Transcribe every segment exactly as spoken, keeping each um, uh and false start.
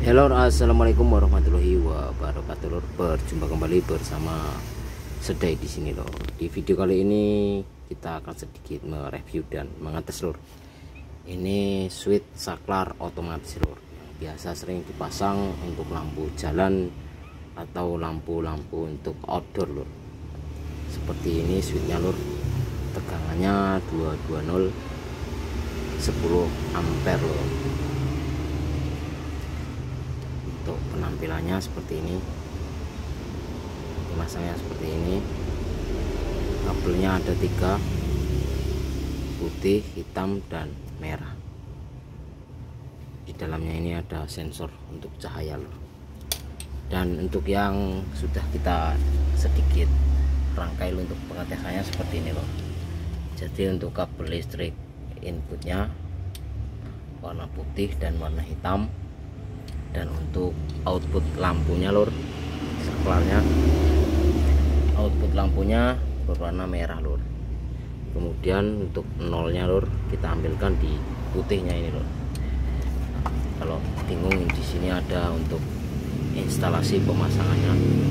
Halo, assalamualaikum warahmatullahi wabarakatuh. Lor, berjumpa kembali bersama Sedai di sini lor. Di video kali ini kita akan sedikit mereview dan mengetes lor. Ini switch saklar otomatis lor, yang biasa sering dipasang untuk lampu jalan atau lampu-lampu untuk outdoor lor. Seperti ini switchnya lor. Tegangannya dua ratus dua puluh sepuluh ampere lor. Untuk penampilannya seperti ini, pemasangnya seperti ini. Kabelnya ada tiga, putih, hitam, dan merah. Di dalamnya ini ada sensor untuk cahaya lor. Dan untuk yang sudah kita sedikit rangkai untuk pengetesannya seperti ini lor. Jadi untuk kabel listrik inputnya warna putih dan warna hitam, dan untuk output lampunya lor, saklarnya output lampunya berwarna merah lor. Kemudian untuk nolnya lor, kita ambilkan di putihnya ini lor. Kalau bingung, di sini ada untuk instalasi pemasangannya,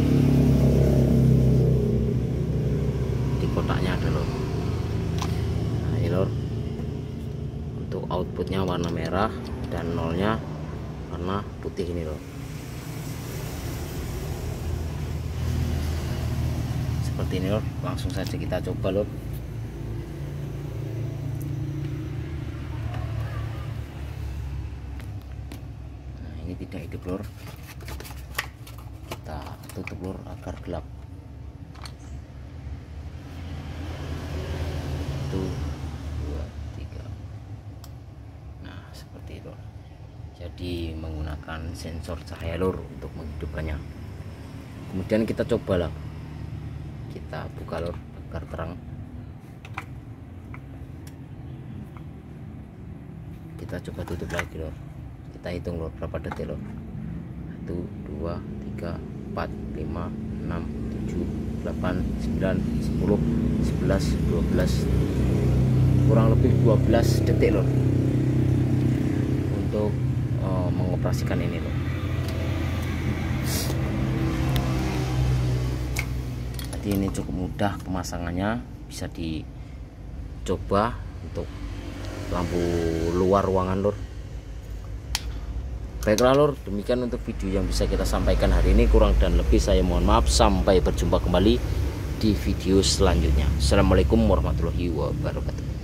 di kotaknya ada lor. Nah ini lor, untuk outputnya warna merah dan nolnya warna putih ini loh. Seperti ini loh, langsung saja kita coba loh. Nah ini tidak hidup lor, kita tutup lor agar gelap. Satu, dua, tiga. Nah seperti itu. Jadi menggunakan sensor cahaya lor untuk menghidupkannya. Kemudian kita coba lah, kita buka lor agar terang. Kita coba tutup lagi lor. Kita hitung lor berapa detik lor. Satu, dua, tiga, empat, lima, enam, tujuh, delapan, sembilan, sepuluh, sebelas, dua belas, kurang lebih dua belas detik lor untuk mengoperasikan ini loh. Jadi ini cukup mudah pemasangannya, bisa dicoba untuk lampu luar ruangan lor. Baiklah lor, demikian untuk video yang bisa kita sampaikan hari ini. Kurang dan lebih saya mohon maaf. Sampai berjumpa kembali di video selanjutnya. Assalamualaikum warahmatullahi wabarakatuh.